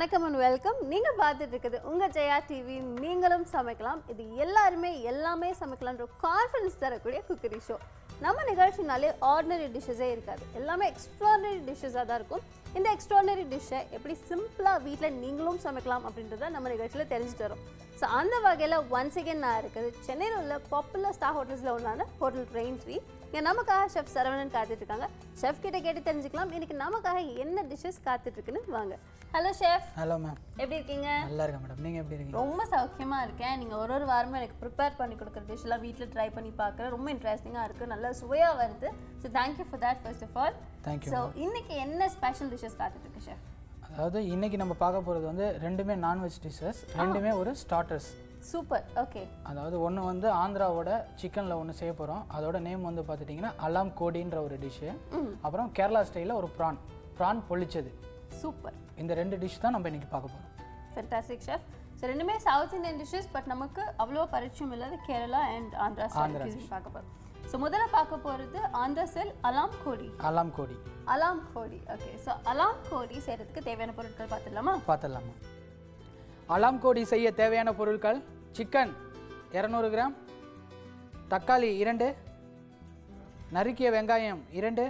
வணக்கம் and welcome. நீங்க பார்த்துட்டு இருக்குது உங்க ஜெயா டிவி. நீங்களும் சமைக்கலாம். இது எல்லாமே சமைக்கலாம்ன்ற கான்ஃபிடன்ஸ் தரக்கூடிய குக்கரி ஷோ. நம்ம நிகழ்ச்சினாலே ஆர்டினரி டிஷ்ஷஸே இருக்காது. எல்லாமே எக்ஸ்ட்ராடினரி டிஷ்ஷஸாக தான் இருக்கும். இந்த எக்ஸ்ட்ராடினரி டிஷ்ஷை எப்படி சிம்பிளாக வீட்டில் நீங்களும் சமைக்கலாம் அப்படின்றத நம்ம நிகழ்ச்சியில் தெரிஞ்சுட்டு வரோம். ஸோ அந்த வகையில் ஒன்ஸ் அகேன் நான் இருக்குது சென்னையில் உள்ள பாப்புலர் ஸ்டார் ஹோட்டல்ஸில் ஒன்றான ஹோட்டல் ரெயின்ட்ரீ. இங்கே நமக்காக ஷெஃப் சரவணன் காத்துட்ருக்காங்க. ஷெஃப் கிட்ட கேட்டு தெரிஞ்சுக்கலாம் இன்னைக்கு நமக்காக என்ன டிஷ்ஷஸ் காத்துட்ருக்குன்னு. வாங்க. Hello chef. Hello ma'am. எப்படி இருக்கீங்க? நல்லா இருக்கேன் மேடம். நீங்கள் எப்படி இருக்கீங்க? ரொம்ப சௌக்கியமாக இருக்கேன். நீங்கள் ஒரு வாரமும் எனக்கு ப்ரிப்பேர் பண்ணி கொடுக்குற டிஷ்ஷெலாம் வீட்டில் ட்ரை பண்ணி பார்க்குறேன். ரொம்ப இன்ட்ரெஸ்டிங்காக இருக்குது, நல்லா சுவையாக வருது. So thank you for that first of all. Thank you. So இன்னைக்கு என்ன ஸ்பெஷல் டிஷ்ஷஸ் காத்துட்ருக்கு ஷெஃப்? அதாவது இன்னைக்கு நம்ம பார்க்க போகிறது வந்து ரெண்டுமே நான்வெஜ் டிஷ்ஷஸ், ரெண்டுமே ஒரு ஸ்டார்டர்ஸ். சூப்பர். ஓகே. அதாவது ஒன்று வந்து ஆந்திராவோட சிக்கனில் ஒன்று செய்ய போகிறோம். அதோட நேம் வந்து பார்த்துட்டிங்கன்னா அலாம் கோடின்ற ஒரு டிஷ்ஷு. அப்புறம் கேரளா ஸ்டைலில் ஒரு ப்ரான் பொழிச்சது. சூப்பர். இந்த ரெண்டு டிஷ் தான் நம்ம இன்னைக்கு பார்க்க போகிறோம். Fantastic chef. ஸோ ரெண்டுமே சவுத் இந்தியன் டிஷ்ஷஸ், பட் நமக்கு அவ்வளோ பரிச்சயம் இல்லாத கேரளா அண்ட் ஆந்திரா ஸ்டைல் பார்க்க போகிறோம். ஸோ முதல்ல பார்க்க போகிறது ஆந்திரா ஸ்டைல் அலாம் கோடி. அலாம் கோடி. ஓகே. ஸோ அலாம் கோடி செய்கிறதுக்கு தேவையான பொருட்கள் பார்த்துடலாமா? அலாம் கோடி செய்ய தேவையான பொருட்கள்: சிக்கன் 200 கிராம், தக்காளி 2, நறுக்கிய வெங்காயம் 2,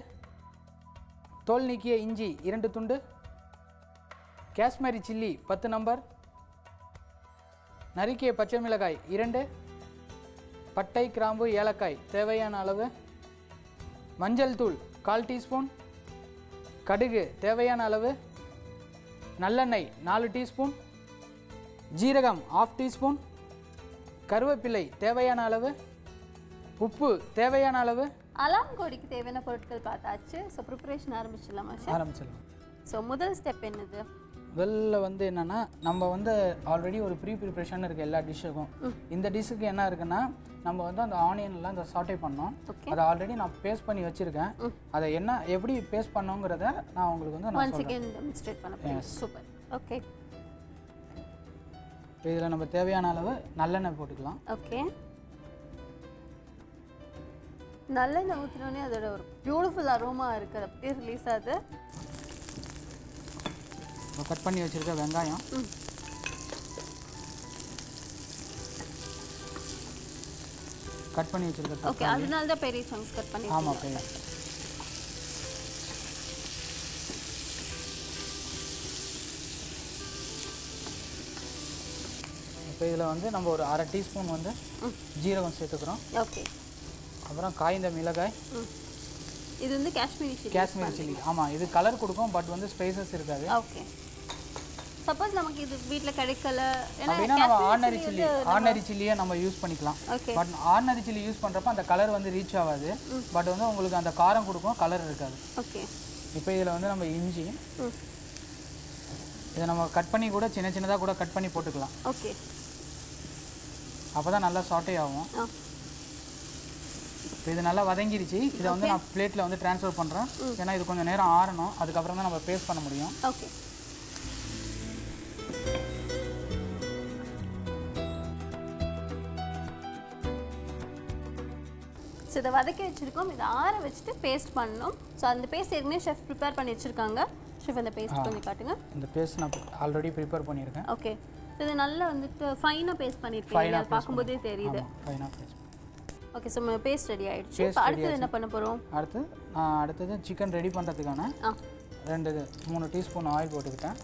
தோல் நீக்கிய இஞ்சி 2 துண்டு, காஷ்மீரி சில்லி 10 நம்பர், நறுக்கிய பச்சை மிளகாய் 2, பட்டை கிராம்பு ஏலக்காய் தேவையான அளவு, மஞ்சள் தூள் 1/4 டீஸ்பூன், கடுகு தேவையான அளவு, நல்லெண்ணெய் 4 டீஸ்பூன், ஜீரகம் 1/2 டீஸ்பூன், கருவேப்பிலை தேவையான அளவு, உப்பு தேவையான அளவு. அலாம் கோடிக்கு தேவையான பொருட்கள் பார்த்தாச்சு. ஸோ ப்ரிப்பரேஷன் ஆரம்பிச்சிடலாமா? ஆரம்பிச்சிடலாம். ஸோ முதல் ஸ்டெப் என்னது? முதல்ல வந்து என்னென்னா, நம்ம வந்து ஆல்ரெடி ஒரு ப்ரிப்ரேஷன் இருக்குது எல்லா டிஷ்ஷுக்கும். இந்த டிஷ்ஷுக்கு என்ன இருக்குன்னா, நம்ம வந்து அந்த ஆனியன்லாம் இந்த சாட்டே பண்ணோம். அதை ஆல்ரெடி நான் பேஸ்ட் பண்ணி வச்சுருக்கேன். அதை என்ன எப்படி பேஸ்ட் பண்ணோங்கிறத நான் உங்களுக்கு வந்து நான் சொல்கிறேன். சூப்பர். ஓகே. இதில் நம்ம தேவையான அளவு நல்லெண்ணெய் போட்டுக்கலாம். ஓகே. நல்லெண்ணெய் ஊற்றினோடனே அதோட ஒரு பியூட்டிஃபுல் அரோமா இருக்குது, அப்படியே ரிலீஸ் ஆகுது. கட் பண்ணி வச்சுருக்க வெங்காயம், கட் பண்ணி வச்சுருக்க. ஓகே. அதனால தான் பெரிய சங்க்ஸ் கட் பண்ணி. ஆமாம், பெரிய. இப்போ இதில் வந்து நம்ம ஒரு 1/2 டீஸ்பூன் வந்து ஜீரகம் சேர்த்துக்கிறோம். ஓகே. அப்புறம் காய்ந்த மிளகாய். இது வந்து காஷ்மீரி சில்லி. ஆமாம், இது கலர் கொடுக்கும், பட் வந்து ஸ்பைசஸ் இருக்காது. ஓகே. சப்போஸ் நமக்கு இது வீட்டில் கிடைக்கல அப்படின்னா நம்ம ஆர்டினரி சில்லியை நம்ம யூஸ் பண்ணிக்கலாம். பட் ஆர்டினரி சில்லி யூஸ் பண்ணுறப்ப அந்த கலர் வந்து ரீச் ஆகாது, பட் வந்து உங்களுக்கு அந்த காரம் கொடுக்கும், கலர் இருக்காது. ஓகே. இப்போ இதில் வந்து நம்ம இஞ்சி இதை நம்ம கட் பண்ணி கூட சின்னதாக கூட கட் பண்ணி போட்டுக்கலாம். ஓகே. அப்போ தான் நல்லா சாட்டே ஆகும். இப்போ இது நல்லா வதங்கிருச்சு. இதை வந்து நான் பிளேட்டில் வந்து ட்ரான்ஸ்ஃபர் பண்ணுறேன். ஏன்னா இது கொஞ்சம் நேரம் ஆறணும், அதுக்கப்புறம் தான் நம்ம பேஸ்ட் பண்ண முடியும். ஓகே. ஸோ இதை வதக்கி வச்சுருக்கோம். இதை ஆற வச்சுட்டு பேஸ்ட் பண்ணணும். ஸோ அந்த பேஸ்ட் ஏற்கனவே ஷெஃப் ப்ரிப்பேர் பண்ணி வச்சுருக்காங்க. ஷெஃப் அந்த பேஸ்ட் பண்ணி காட்டுங்க. இந்த பேஸ்ட் நான் ஆல்ரெடி ப்ரிப்பேர் பண்ணியிருக்கேன். ஓகே. இது நல்லா வந்துட்டு ஃபைனாக பேஸ்ட் பண்ணியிருக்கீங்க, பார்க்கும்போதே தெரியுது. ஃபைனாக பேஸ்ட். ஓகே. ஸோ நம்ம பேஸ்ட் ரெடி ஆகிடுச்சு. இப்போ அடுத்தது என்ன பண்ண போகிறோம்? அடுத்தது சிக்கன் ரெடி பண்ணுறதுக்கான 2-3 டீஸ்பூன் ஆயில் போட்டுக்கிட்டேன்.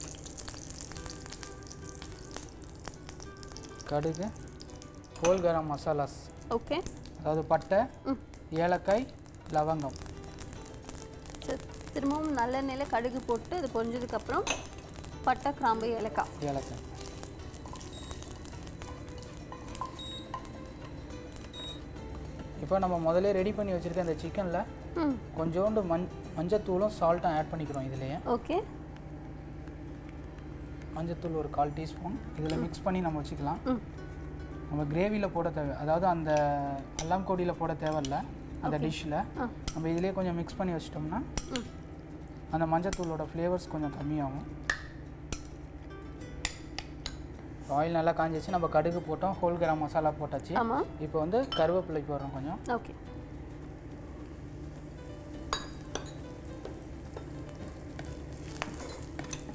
கடுகு, ஹோல் கரம் மசாலாஸ். ஓகே. அதாவது பட்டை, ஏலக்காய், லவங்கம். திரும்பவும் நல்லெண்ணெயில் கடுகு போட்டு இது பொரிஞ்சதுக்கப்புறம் பட்டை, கிராம்பு, ஏலக்காய். இப்போ நம்ம முதல்ல ரெடி பண்ணி வச்சுருக்க இந்த சிக்கனில் கொஞ்சோண்டு மஞ்சத்தூளும் சால்ட்டும் ஆட் பண்ணிக்கிறோம் இதுலேயே. ஓகே. மஞ்சத்தூள் ஒரு 1/4 டீஸ்பூன் இதில் மிக்ஸ் பண்ணி நம்ம வச்சுக்கலாம். நம்ம கிரேவியில் போட தேவை, அதாவது அந்த அல்லாம் கோடியில் போட தேவையில்ல. அந்த டிஷ்ஷில் நம்ம இதிலே கொஞ்சம் மிக்ஸ் பண்ணி வச்சிட்டோம்னா அந்த மஞ்சத்தூளோட ஃப்ளேவர்ஸ் கொஞ்சம் கம்மியாகும். ஆயில் நல்லா காஞ்சிச்சு. நம்ம கடுகு போட்டோம், ஹோல் கரம் மசாலா போட்டாச்சு. இப்போ வந்து கருவேப்பிலை போடுறோம் கொஞ்சம். ஓகே.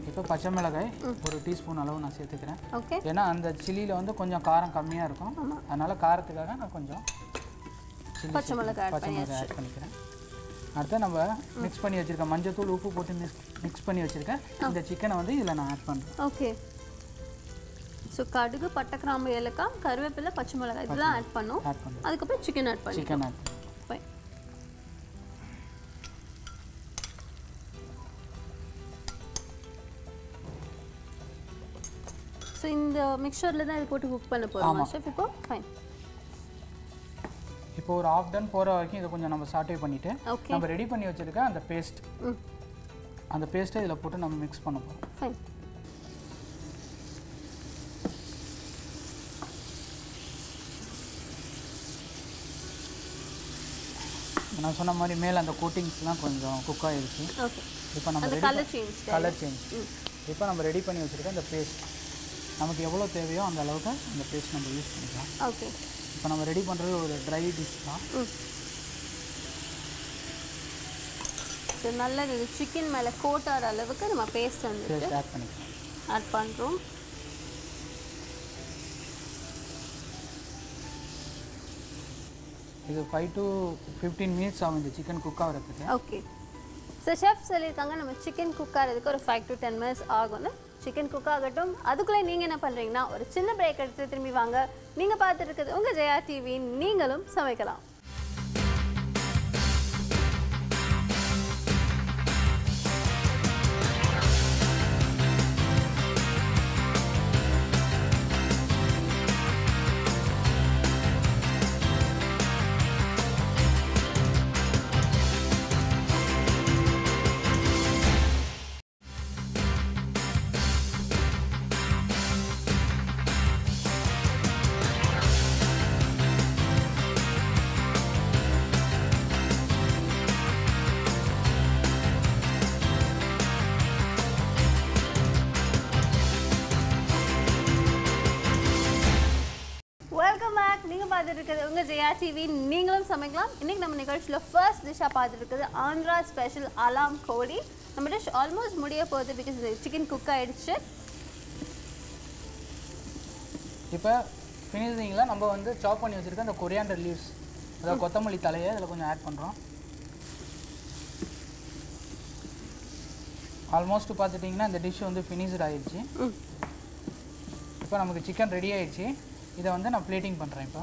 இப்போ பச்சை மிளகாய் 1 டீஸ்பூன் அளவு நான் சேர்த்துக்கிறேன். ஓகே. ஏன்னா அந்த சில்லியில் வந்து கொஞ்சம் காரம் கம்மியாக இருக்கும், அதனால காரத்துக்காக நான் கொஞ்சம் பச்சை மிளகாய் ஆட் பண்ணிக்கிறேன். அடுத்து நம்ம மிக்ஸ் பண்ணி வச்சுருக்க மஞ்சத்தூள் உப்பு போட்டு மிக்ஸ் பண்ணி வச்சுருக்கேன் இந்த சிக்கனை வந்து இதில் நான் ஆட் பண்ணுறேன். ஓகே. ஸோ கடுகு, பட்டை, கிராம்பு, ஏலக்காய், கருவேப்பிலை, பச்சை மிளகாய் இதெல்லாம் ஆட் பண்ணோம். அதுக்கப்புறம் சிக்கன் ஆட் பண்ணி ஃபைன். ஸோ இந்த மிக்சரில் தான் இது போட்டு குக் பண்ண போகிறோம் ஷெஃப். இப்போ ஃபைன். இப்போ ஒரு ஹாஃப் டன் போகிற வரைக்கும் இதை கொஞ்சம் நம்ம சாட்டே பண்ணிவிட்டு நம்ம ரெடி பண்ணி வச்சுருக்க அந்த பேஸ்ட்டை இதில் போட்டு நம்ம மிக்ஸ் பண்ண போகிறோம். ஃபைன். நான் சொன்ன மாதிரி மேலே அந்த கோட்டிங்ஸ்லாம் கொஞ்சம் குக் ஆகிடுச்சு. இப்போ நம்ம கலர் சேஞ்ச். இப்போ நம்ம ரெடி பண்ணி வச்சுருக்க இந்த பேஸ்ட் நமக்கு எவ்வளோ தேவையோ அந்த அளவுக்கு அந்த பேஸ்ட் நம்ம யூஸ் பண்ணிக்கலாம். ஓகே. இப்போ நம்ம ரெடி பண்ணுறது ஒரு ட்ரை டிஷ் தான். ஸோ நல்ல இது சிக்கன் மேலே கோட் ஆகிற அளவுக்கு நம்ம பேஸ்ட் வந்து ஆட் பண்ணுறோம். இது 5 to 15 மினிட்ஸ் ஆகும் இந்த சிக்கன் குக் ஆகிறதுக்கு. ஓகே. ஸோ ஷெஃப் சொல்லியிருக்காங்க நம்ம சிக்கன் குக் ஆகிறதுக்கு ஒரு 5 to 10 minutes ஆகும்னு. சிக்கன் குக் ஆகட்டும். அதுக்குள்ளே நீங்கள் என்ன பண்ணுறீங்கன்னா ஒரு சின்ன பிரேக் எடுத்து திரும்பி வாங்க. நீங்கள் பார்த்துட்டு இருக்கிறது உங்கள் ஜெயா டிவி, நீங்களும் சமைக்கலாம். பார்த்துட்டு உங்கள் ஜெயா டிவி, நீங்களும் சமைக்கலாம். இன்றைக்கி நம்ம நிகழ்ச்சியில் ஃபர்ஸ்ட் டிஷ்ஷாக பார்த்துட்டு இருக்குது ஆந்திரா ஸ்பெஷல் அலாம் கோழி. நம்ம டிஷ் ஆல்மோஸ்ட் முடிய போகுது, பிகாஸ் இந்த சிக்கன் குக் ஆகிடுச்சு. இப்போ ஃபினிஷிங்கில் நம்ம வந்து சாப் பண்ணி வச்சுருக்க அந்த கொரியாண்டர் லீவ்ஸ், அதாவது கொத்தமல்லி தலையை இதில் கொஞ்சம் ஆட் பண்ணுறோம். ஆல்மோஸ்ட் பார்த்துட்டிங்கன்னா இந்த டிஷ் வந்து ஃபினிஷ்டு ஆகிடுச்சு. இப்போ நமக்கு சிக்கன் ரெடி ஆகிடுச்சு. இதை வந்து நான் பிளேட்டிங் பண்ணுறேன். இப்போ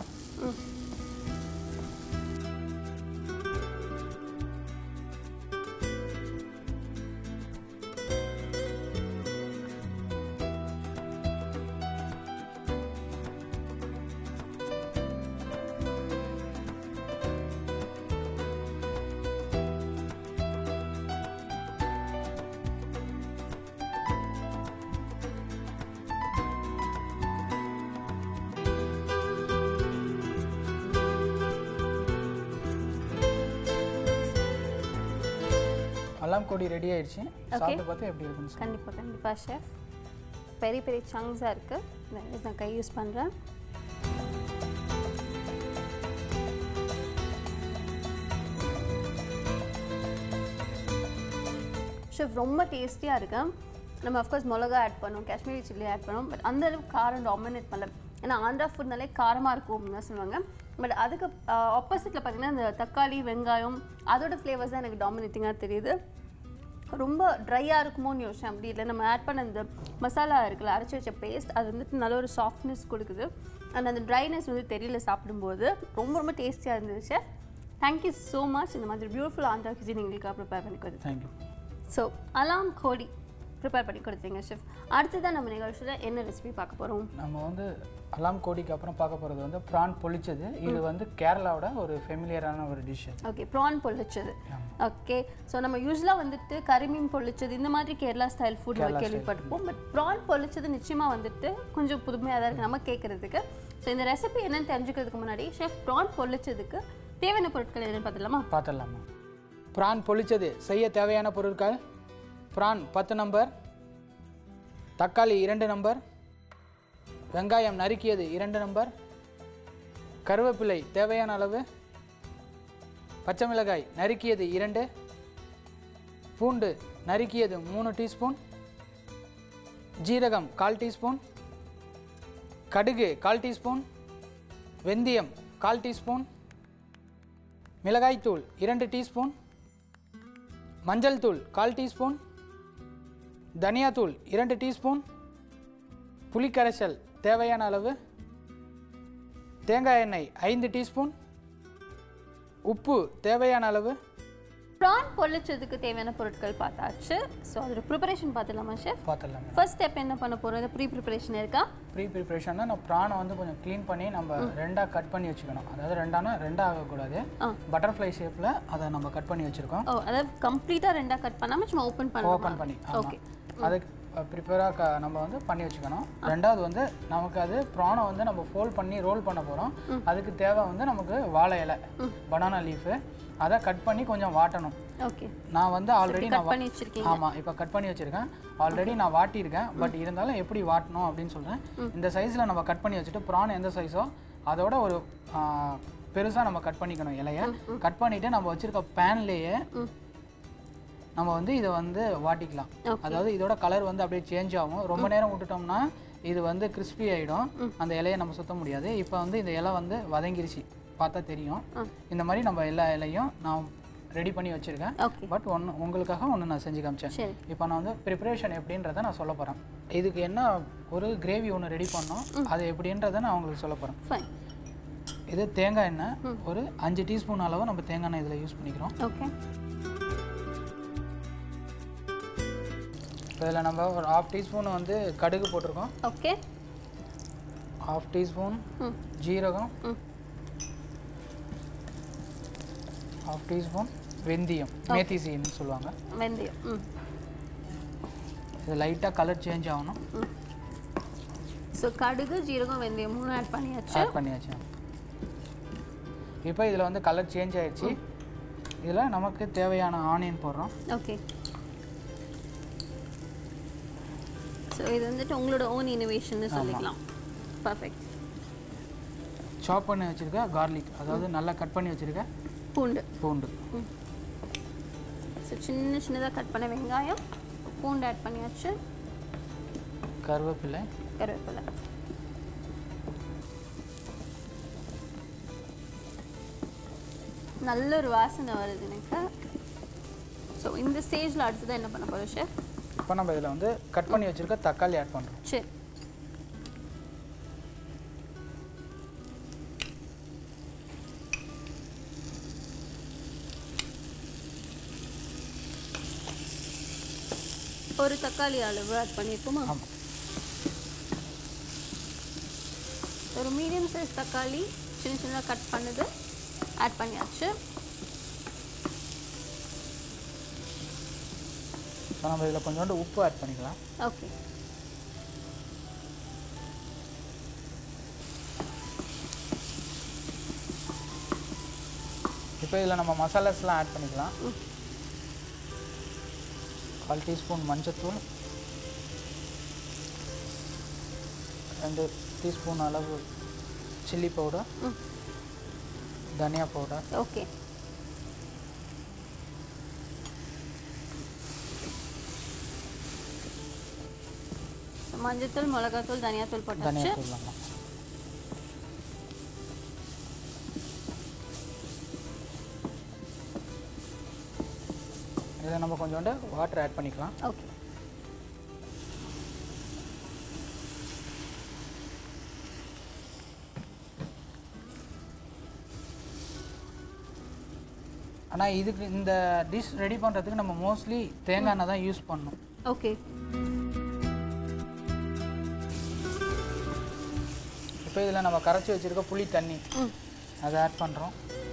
அலாம் கோழி ரெடி ஆயிடுச்சு. சாப்பிட்டு பார்த்து எப்படி இருக்குன்னு கண்டிப்பாக ஷெஃப். பெரிய பெரிய சங்க்ஸாக இருக்குது. நான் கை யூஸ் பண்ணுறேன். ஷெஃப் ரொம்ப டேஸ்டியாக இருக்கு. நம்ம அஃப்கோர்ஸ் மிளகா ஆட் பண்ணோம், காஷ்மீரி சில்லி ஆட் பண்ணோம். பட் அந்த அளவுக்கு காரம் டாமினேட் பண்ணல. ஏன்னா ஆந்திரா ஃபுட்னாலே காரமாக இருக்கும்னு தான் சொல்லுவாங்க. பட் அதுக்கு ஆப்போசிட்டில் பார்த்திங்கன்னா இந்த தக்காளி, வெங்காயம் அதோட ஃப்ளேவர்ஸ் தான் எனக்கு டாமினேட்டிங்காக தெரியுது. ரொம்ப ட்ரையாக இருக்குமோன்னு யோசிச்சேன். அப்படி இல்லை, நம்ம ஆட் பண்ண இந்த மசாலா இருக்குல்ல, அரைச்சி வச்ச பேஸ்ட், அது வந்துட்டு நல்ல ஒரு சாஃப்ட்னஸ் கொடுக்குது. அண்ட் அந்த ட்ரைனஸ் வந்து தெரியல சாப்பிடும்போது. ரொம்ப ரொம்ப டேஸ்டியாக இருந்துச்சு ஷெஃப். Thank you so much. இந்த மாதிரி பியூட்டிஃபுல் ஆந்திரா கிச்சன் எங்களுக்காக ப்ரிப்பேர் பண்ணி கொடுத்து. தேங்க்யூ. ஸோ அலாம் கோழி ப்ரிப்பேர் பண்ணி கொடுத்தீங்க ஷெஃப். அடுத்து தான் நம்ம நிகழ்ச்சியில் என்ன ரெசிபி பார்க்க போகிறோம்? நம்ம வந்து அலாம் கோழிக்கு அப்புறம் பார்க்க போகிறது வந்து ப்ரான் பொழிச்சது. இது வந்து கேரளாவோட ஒரு ஃபெமிலியரான ஒரு டிஷ். ஓகே, ப்ரான் பொழிச்சது. ஓகே, ஸோ நம்ம யூஸ்வலாக வந்துட்டு கரிமீன் பொழிச்சது இந்த மாதிரி கேரளா ஸ்டைல் ஃபுட் கேள்விப்பட்டிருப்போம். பட் ப்ரான் பொழிச்சது நிச்சயமாக வந்துட்டு கொஞ்சம் புதுமையாக தான் இருக்குது நம்ம கேட்குறதுக்கு. ஸோ இந்த ரெசிபி என்னென்னு தெரிஞ்சுக்கிறதுக்கு முன்னாடி ஷெஃப் ப்ரான் பொழிச்சதுக்கு தேவையான பொருட்கள் என்னென்னு பார்த்துடலாமா? ப்ரான் பொழிச்சது செய்ய தேவையான பொருட்கள்: ப்ரான் 10 நம்பர், தக்காளி 2 நம்பர், வெங்காயம் நறுக்கியது 2 நம்பர், கருவேப்பிலை தேவையான அளவு, பச்சை மிளகாய் நறுக்கியது 2, பூண்டு நறுக்கியது 3 டீஸ்பூன், ஜீரகம் 1/4 டீஸ்பூன், கடுகு 1/4 டீஸ்பூன், வெந்தயம் 1/4 டீஸ்பூன், மிளகாய்த்தூள் 2 டீஸ்பூன், மஞ்சள் தூள் 1/4 டீஸ்பூன், தனியாத்தூள் 2 டீஸ்பூன், புளிக்கரைசல் தேவையான அளவு, தேங்காய் எண்ணெய் 5 டீஸ்பூன், உப்பு தேவையான அளவு. ப்ரான் பொரிச்சதுக்கு தேவையான பொருட்கள் பார்த்தாச்சு. ஸோ அதோட ப்ரிப்பரேஷன் பார்த்துலாமா ஷெஃப்? பார்த்துடலாம். ஃபர்ஸ்ட் ஸ்டெப் என்ன பண்ண போகிறோம்? இது ப்ரீ ப்ரிப்பரேஷன் இருக்கா? ப்ரீ ப்ரிப்பரேஷன்னா நம்ம ப்ரானை வந்து கொஞ்சம் க்ளீன் பண்ணி நம்ம ரெண்டாக கட் பண்ணி வச்சுக்கணும். அதாவது ரெண்டாக ஆகக்கூடாது, பட்டர்ஃப்ளை ஷேப்பில் அதை நம்ம கட் பண்ணி வச்சுருக்கோம். ஓ, அதாவது கம்ப்ளீட்டாக ரெண்டாக கட் பண்ணாமல் சும்மா ஓப்பன் பண்ணி ஓகே அதுக்கு ப்ரிப்பேராக நம்ம வந்து பண்ணி வச்சுக்கணும். ரெண்டாவது வந்து நமக்கு அது ப்ரானை வந்து நம்ம ஃபோல்ட் பண்ணி ரோல் பண்ண போகிறோம். அதுக்கு தேவை வந்து நமக்கு வாழை இலை, பனானா லீஃபு, அதை கட் பண்ணி கொஞ்சம் வாட்டணும். ஓகே, நான் வந்து ஆல்ரெடி ஆமாம் இப்போ கட் பண்ணி வச்சுருக்கேன். ஆல்ரெடி நான் வாட்டியிருக்கேன். பட் இருந்தாலும் எப்படி வாட்டணும் அப்படின்னு சொல்கிறேன். இந்த சைஸில் நம்ம கட் பண்ணி வச்சுட்டு ப்ரான் எந்த சைஸோ அதோட ஒரு பெருசாக நம்ம கட் பண்ணிக்கணும். இலையை கட் பண்ணிவிட்டு நம்ம வச்சுருக்க பேன்லேயே நம்ம வந்து இதை வந்து வாட்டிக்கலாம். அதாவது இதோட கலர் வந்து அப்படியே சேஞ்ச் ஆகும். ரொம்ப நேரம் விட்டுட்டோம்னா இது வந்து கிறிஸ்பி ஆகிடும். அந்த இலையை நம்ம சுத்த முடியாது. இப்போ வந்து இந்த இலை வந்து வதங்கிருச்சு, பார்த்தா தெரியும். இந்த மாதிரி நம்ம எல்லா இலையும் நான் ரெடி பண்ணி வச்சுருக்கேன். பட் உங்களுக்காக ஒன்று நான் செஞ்சு காமிச்சேன். இப்போ நான் வந்து ப்ரிப்பரேஷன் எப்படின்றத நான் சொல்ல போகிறேன். இதுக்கு என்ன ஒரு கிரேவி ஒன்று ரெடி பண்ணோம், அது எப்படின்றத நான் உங்களுக்கு சொல்ல போகிறேன். இது தேங்காய் எண்ணெய் ஒரு 5 டீஸ்பூன் அளவு நம்ம தேங்காய் எண்ணெய் இதில் யூஸ் பண்ணிக்கிறோம். ஓகே, இதில் நம்ம ஒரு 1/2 டீஸ்பூன் வந்து கடுகு போட்டிருக்கோம். ஓகே, 1/2 டீஸ்பூன் ஜீரகம், 1/2 டீஸ்பூன் வெந்தயம், மேத்தி சீன்னு சொல்லுவாங்க. வெந்தயம் இது லைட்டாக கலர் சேஞ்ச் ஆகணும். ஸோ கடுகு, ஜீரகம், வெந்தயம் 3 ஆட் பண்ணியாச்சு. இப்போ இதில் வந்து கலர் சேஞ்ச் ஆயிடுச்சு. இதில் நமக்கு தேவையான ஆனியன் போடுறோம். ஓகே, ஸோ இது வந்துட்டு உங்களோட ஓன் இனோவேஷன்னு சொல்லிக்கலாம். பர்ஃபெக்ட். சாப் பண்ணி வச்சுருக்க கார்லிக், அதாவது நல்லா கட் பண்ணி வச்சுருக்க பூண்டு. ஸோ சின்னதாக கட் பண்ண வெங்காயம், பூண்டு ஆட் பண்ணியாச்சு. கருவேப்பிலை. நல்ல ஒரு வாசனை வருது எனக்கு. ஸோ இந்த ஸ்டேஜில் அடுத்ததான் என்ன பண்ண போகிறோம் ஷெஃப்? இப்போ நம்ம இதில் வந்து கட் பண்ணி வச்சுருக்க தக்காளி ஆட் பண்ணுறோம். சரி, ஒரு தக்காளி அளவு ஆட் பண்ணியிருக்கோமா? ஆமாம், ஒரு மீடியம் சைஸ் தக்காளி சின்னதாக கட் பண்ணது ஆட் பண்ணியாச்சு. ஸோ நம்ம இதில் கொஞ்சோண்டு உப்பு ஆட் பண்ணிக்கலாம். ஓகே, இப்போ இதில் நம்ம மசாலாஸ்லாம் ஆட் பண்ணிக்கலாம். 1/4 டீஸ்பூன் மஞ்சத்தூள், 2 டீஸ்பூன் அளவு சில்லி பவுடர், தனியா பவுடர். ஓகே, மஞ்சத்தூள், மிளகாத்தூள், தனியாத்தூள் போட்டாச்சு. இதில் நம்ம கொஞ்சோண்டு வாட்டர் ஆட் பண்ணிக்கலாம். ஓகே, ஆனால் இதுக்கு இந்த டிஷ் ரெடி பண்ணுறதுக்கு நம்ம மோஸ்ட்லி தேங்காய் எண்ணெய் தான் யூஸ் பண்ணணும். ஓகே, இப்போ இதில் நம்ம கரைச்சி வச்சுருக்க புளி தண்ணி அதை ஆட் பண்ணுறோம்.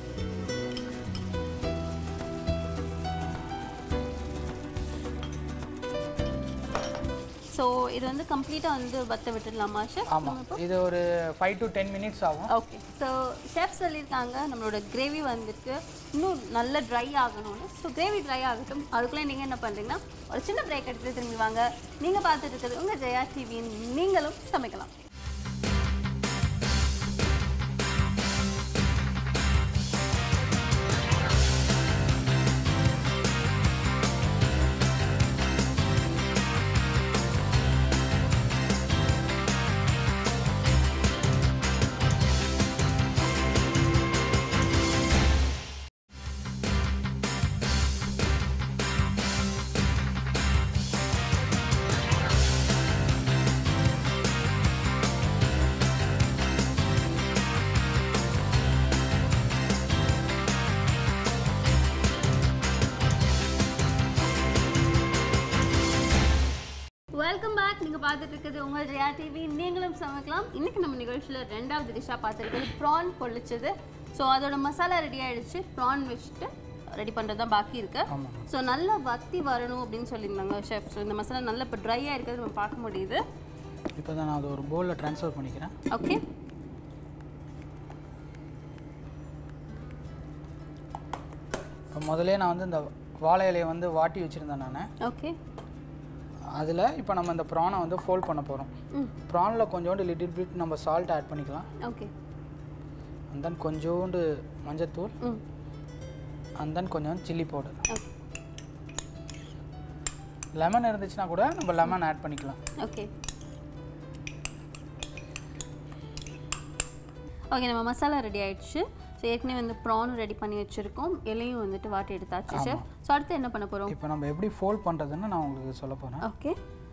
ஸோ இது வந்து கம்ப்ளீட்டாக வந்து வற்ற விட்டுடலாமா ஷெஃப்? ஆமாம், இது ஒரு 5 to 10 minutes ஆகும். ஓகே, ஸோ ஷெஃப் சொல்லியிருக்காங்க நம்மளோட கிரேவி வந்துட்டு இன்னும் நல்ல ட்ரை ஆகணும்னு. ஸோ கிரேவி ட்ரை ஆகட்டும், அதுக்குள்ளே நீங்கள் என்ன பண்ணுறீங்கன்னா ஒரு சின்ன பிரேக் எடுத்துகிட்டு திரும்பி வாங்க. நீங்கள் பார்த்துட்டு இருக்கிறது உங்கள் ஜெயா டிவியின் நீங்களும் சமைக்கலாம். பார்த்துட்டு இருக்குது உங்கள் ஜெயா டிவி நீங்களும் சமைக்கலாம். இன்னைக்கு நம்ம நிகழ்ச்சியில் 2வது டிஷ்ஷாக பார்த்துருக்குது ப்ரான் பொள்ளிச்சது. ஸோ அதோட மசாலா ரெடி ஆகிடுச்சு. ப்ரான் வச்சுட்டு ரெடி பண்ணுறது தான் பாக்கி இருக்கு. ஸோ நல்லா வத்தி வரணும் அப்படின்னு சொல்லியிருந்தாங்க ஷெஃப். ஸோ இந்த மசாலா நல்லா இப்போ ட்ரையாக இருக்கிறது நம்ம பார்க்க முடியுது. இப்போ தான் நான் அதை ஒரு பவுலில் ட்ரான்ஸ்ஃபர் பண்ணிக்கிறேன். ஓகே. இப்போ முதல்ல நான் வந்து இந்த வாழை இலையை வந்து வாட்டி வச்சுருந்தேன் நான். ஓகே. அதில் இப்போ நம்ம இந்த ப்ரானை வந்து ஃபோல்ட் பண்ண போகிறோம். ப்ரானில் கொஞ்சோண்டு லிட்டில் பிட் நம்ம சால்ட் ஆட் பண்ணிக்கலாம். ஓகே. அண்ட் தென் கொஞ்சோண்டு மஞ்சத்தூள், அண்ட் தென் கொஞ்சம் சில்லி பவுடர். லெமன் இருந்துச்சுன்னா கூட நம்ம லெமன் ஆட் பண்ணிக்கலாம். ஓகே. ஓகே, நம்ம மசாலா ரெடி ஆயிடுச்சு. ஸோ ஏற்கனவே வந்து ப்ரானும் ரெடி பண்ணி வச்சுருக்கோம், இலையும் வந்துட்டு வாட்டி எடுத்தாச்சு ஷெஃப். ஸோ அடுத்து என்ன பண்ண போகிறோம்? இப்போ நம்ம எப்படி ஃபோல்ட் பண்ணுறதுன்னு நான் உங்களுக்கு சொல்ல போகிறேன். ஓகே.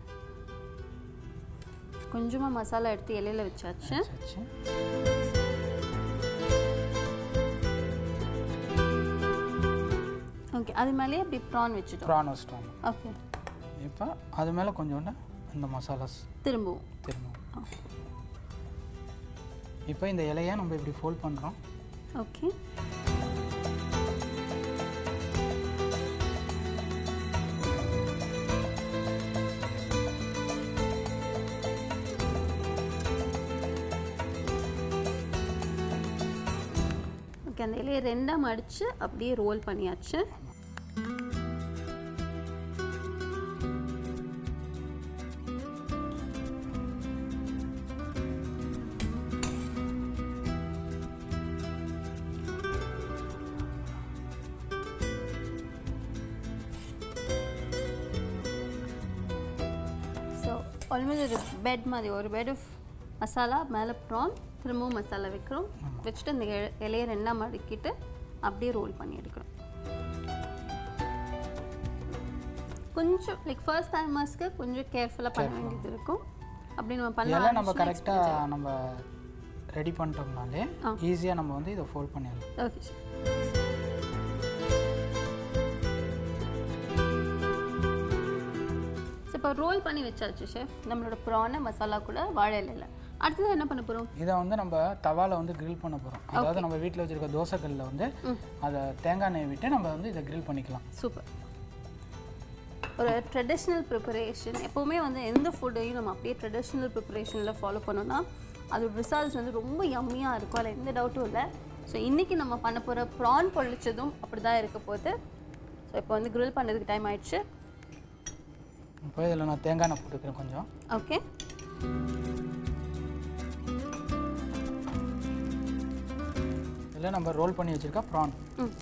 கொஞ்சமாக மசாலா எடுத்து இலையில் வச்சாச்சு. ஓகே, அது மேலேயே அப்படி ப்ரான் வச்சுட்டோம். ப்ரான் வச்சுட்டோம். ஓகே. இப்போ அது மேலே கொஞ்சோண்டு இந்த மசாலாஸ் திரும்பவும். இப்போ இந்த இலையை நம்ம இப்படி ஃபோல்ட் பண்ணுறோம். ஓகே. ஓகே, அந்த இலையை 2ஆக மடித்து அப்படியே ரோல் பண்ணியாச்சு. ஆல்மோஸ்ட் ஒரு பெட் மாதிரி, ஒரு பெட் ஆஃப் மசாலா, மேலே ப்ரான், திரும்பவும் மசாலா வைக்கிறோம். வச்சுட்டு அந்த இலையை 2ஆக மடக்கிட்டு அப்படியே ரோல் பண்ணி எடுக்கிறோம். கொஞ்சம் லைக் ஃபர்ஸ்ட் டைமர்ஸ்க்கு கொஞ்சம் கேர்ஃபுல்லாக பண்ண வேண்டியது இருக்கும். அப்படி நம்ம பண்ணலாம். நம்ம கரெக்டாக நம்ம ரெடி பண்ணிட்டோம்னாலே ஈஸியாக நம்ம வந்து இதை ஃபோல்ட் பண்ணிடலாம். Okay sir. இப்போ ரோல் பண்ணி வச்சாச்சு ஷெஃப் நம்மளோட ப்ரானை மசாலா கூட வாழை இலையில். அடுத்தது என்ன பண்ண போகிறோம்? இதை வந்து நம்ம தவாவில் வந்து கிரில் பண்ண போகிறோம். அதாவது நம்ம வீட்டில் வச்சுருக்க தோசைக்கல்லில் வந்து அதை தேங்காய் எண்ணெய் விட்டு நம்ம வந்து இதை கிரில் பண்ணிக்கலாம். சூப்பர். ஒரு ட்ரெடிஷ்னல் ப்ரிப்பரேஷன் எப்போவுமே வந்து எந்த ஃபுட்டையும் நம்ம அப்படியே ட்ரெடிஷ்னல் ப்ரிப்பரேஷனில் ஃபாலோ பண்ணோன்னா அதோட ரிசல்ட்ஸ் வந்து ரொம்ப யம்மியாக இருக்கும், அதில் எந்த டவுட்டும் இல்லை. ஸோ இன்றைக்கி நம்ம பண்ண போகிற ப்ரான் பொள்ளிச்சதும் அப்படி தான் இருக்க போகுது. ஸோ இப்போ வந்து கிரில் பண்ணுறதுக்கு டைம் ஆயிடுச்சு. இப்போ இதில் நான் தேங்காய் எண்ணெய் போட்டுக்கிறேன் கொஞ்சம். ஓகே. இதில் நம்ம ரோல் பண்ணி வச்சுருக்க ப்ரான்.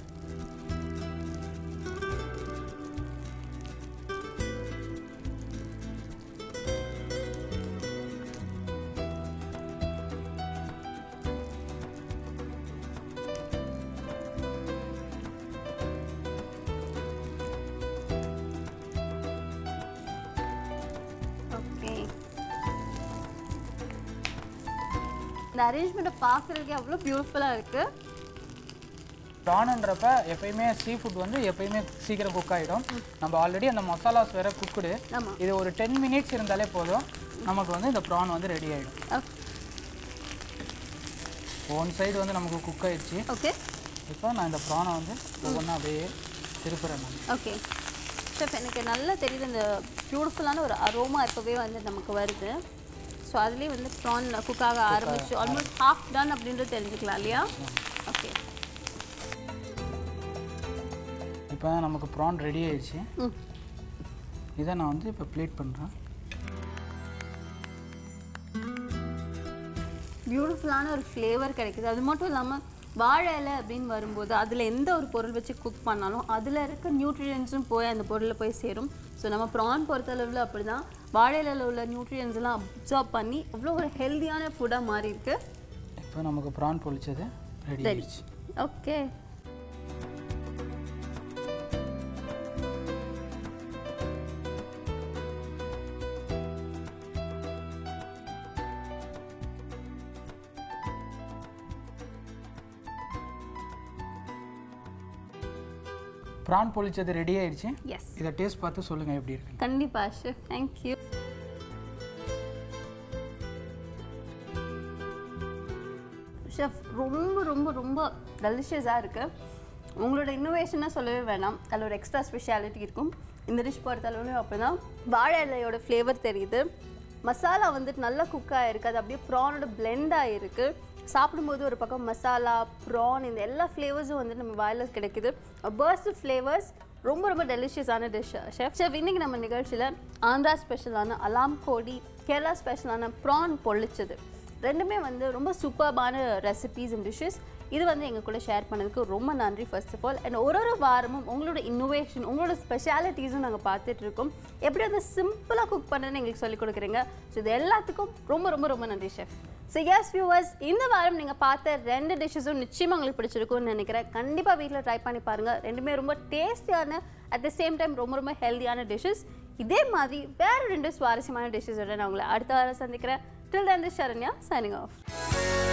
இந்த அரேஞ்ச்மெண்ட்டை பார்க்குறதுக்கே அவ்வளோ பியூட்டிஃபுல்லாக இருக்குது. ப்ரான்ன்றப்ப எப்பயுமே சீ ஃபுட் வந்து எப்பயுமே சீக்கிரம் குக் ஆகிடும். நம்ம ஆல்ரெடி அந்த மசாலாஸ் வேறு குக்குடு. இது ஒரு 10 மினிட்ஸ் இருந்தாலே போதும், நமக்கு வந்து இந்த ப்ரான் வந்து ரெடி ஆகிடும். ஒன் சைடு வந்து நமக்கு குக் ஆகிடுச்சு. ஓகே. இப்போ நான் இந்த ப்ரானை வந்து ஒவ்வொன்றா அப்படியே திருப்புறேன் நான். ஓகே ஷெஃப், எனக்கு நல்லா தெரியுது இந்த பியூட்டிஃபுல்லான ஒரு அரோமா இப்போவே வந்து நமக்கு வருது. ஸோ அதுலேயே வந்து ப்ரான் குக்காக ஆரம்பிச்சு ஆல்மோஸ்ட் ஹாஃப் டன் அப்படின்றது தெரிஞ்சுக்கலாம் இல்லையா? ஓகே. இப்போ நமக்கு ப்ரான் ரெடி ஆயிடுச்சு. இதை நான் வந்து இப்போ பிளேட் பண்ணுறேன். பியூட்டிஃபுல்லான ஒரு ஃப்ளேவர் கிடைக்குது. அது மட்டும் இல்லாமல் வாழை இலை அப்படின்னு வரும்போது அதில் எந்த ஒரு பொருள் வச்சு குக் பண்ணாலும் அதில் இருக்க நியூட்ரியன்ஸும் போய் அந்த பொருளில் போய் சேரும். ஸோ நம்ம ப்ரான் பொறுத்தளவில் அப்படி தான் வாழை இலையில் உள்ள நியூட்ரியன்ஸ்லாம் அப்சர்வ் பண்ணி அவ்வளோ ஒரு ஹெல்த்தியான ஃபுட்டாக மாறி இருக்கு. இப்போ நமக்கு ப்ரான் பொரிச்சது ரெடி ஆயிடுச்சு. ஓகே. ப்ரான் பொரிச்சது ரெடி ஆயிடுச்சு. எஸ். இதை டேஸ்ட் பார்த்து சொல்லுங்கள் எப்படி இருக்கு. கண்டிப்பாக ஷெஃப், தேங்க்யூ. ரொம்ப ரொம்ப ரொம்ப டெலிஷியஸாக இருக்குது. உங்களோட இன்னோவேஷனாக சொல்லவே வேணாம், அதில் ஒரு எக்ஸ்ட்ரா ஸ்பெஷாலிட்டி இருக்கும். இந்த டிஷ் பொறுத்தளவுலையும் அப்படி தான். வாழை இலையோட ஃப்ளேவர் தெரியுது, மசாலா வந்துட்டு நல்லா குக் ஆகிருக்கு, அது அப்படியே ப்ரானோட பிளெண்ட் ஆகிருக்கு. சாப்பிடும்போது ஒரு பக்கம் மசாலா, ப்ரான், இந்த எல்லா ஃப்ளேவர்ஸும் வந்து நம்ம வாயில் கிடைக்குது. பர்ஸ்ட் ஃப்ளேவர்ஸ், ரொம்ப ரொம்ப டெலிஷியஸான டிஷ் ஷெஃப். இன்றைக்கி நம்ம நிகழ்ச்சியில் ஆந்திரா ஸ்பெஷலான அலாம் கோடி, கேரளா ஸ்பெஷலான ப்ரான் பொள்ளிச்சது, ரெண்டுமே வந்து ரொம்ப சூப்பர்பான ரெசிபீஸ் அண்ட் டிஷ்ஷஸ். இது வந்து எங்கள் கூட ஷேர் பண்ணதுக்கு ரொம்ப நன்றி ஃபர்ஸ்ட் ஆஃப் ஆல். அண்ட் ஒரு வாரமும் உங்களோட இன்னோவேஷன், உங்களோட ஸ்பெஷாலிட்டிஸும் நாங்கள் பார்த்துட்ருக்கோம். எப்படி வந்து சிம்பிளாக குக் பண்ணுறதுன்னு எங்களுக்கு சொல்லிக் கொடுக்குறீங்க. ஸோ இது எல்லாத்துக்கும் ரொம்ப ரொம்ப ரொம்ப நன்றி ஷெஃப். ஸோ எஸ் வியூவர்ஸ், இந்த வாரம் நீங்கள் பார்த்த 2 டிஷ்ஷஸும் நிச்சயமாக உங்களுக்கு பிடிச்சிருக்கும்னு நினைக்கிறேன். கண்டிப்பாக வீட்டில் ட்ரை பண்ணி பாருங்கள். ரெண்டுமே ரொம்ப டேஸ்டியான, அட் த சேம் டைம் ரொம்ப ரொம்ப ஹெல்த்தியான டிஷ்ஷஸ். இதே மாதிரி வேறு 2 சுவாரஸ்யமான டிஷ்ஷஸோட நான் உங்களை அடுத்த வாரம் சந்திக்கிறேன். Till then, this is Sharanya signing off.